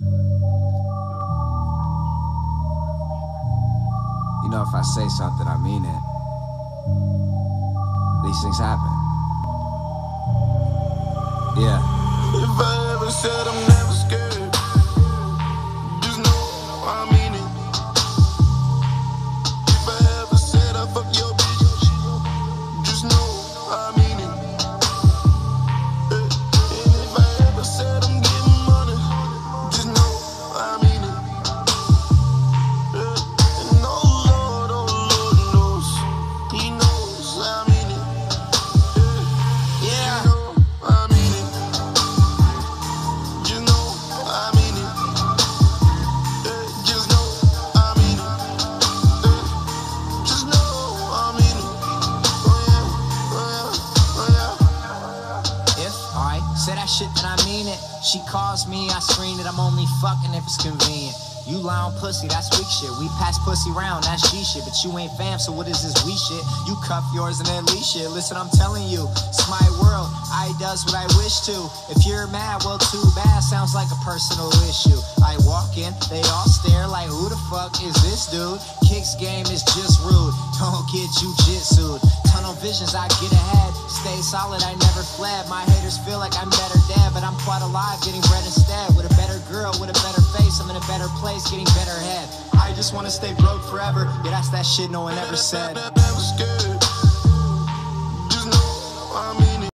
You know, if I say something, I mean it. These things happen. Yeah. If I ever said I'm never scared, just know I mean it. If I ever said I fuck your bitch, just know I mean it. And if I ever said I'm getting money, just know I mean it. And oh Lord knows, He knows I mean it. Yeah, I mean it. Just know I mean it. Just know I mean it. Just know I mean it. Oh yeah. If I say that shit, then I mean it. She calls me, I screen it. I'm only fucking if it's convenient. You lie on pussy, that's weak shit. We pass pussy round, that's G shit. But you ain't fam, so what is this we shit? You cuff yours and then leash shit. Listen, I'm telling you, it's my world. I does what I wish to. If you're mad, well, too bad. Sounds like a personal issue. I walk in, they all stare like, who the fuck is this dude? Kicks game is just rude. Don't get jujitsu'd. Tunnel visions, I get ahead. Stay solid, I never fled. My haters feel like I'm better dead, but I'm quite alive, getting bread instead. With a better girl, with a better face, I'm in a better place, getting better head. I just wanna stay broke forever. Yeah, that's that shit no one ever said. Never scared.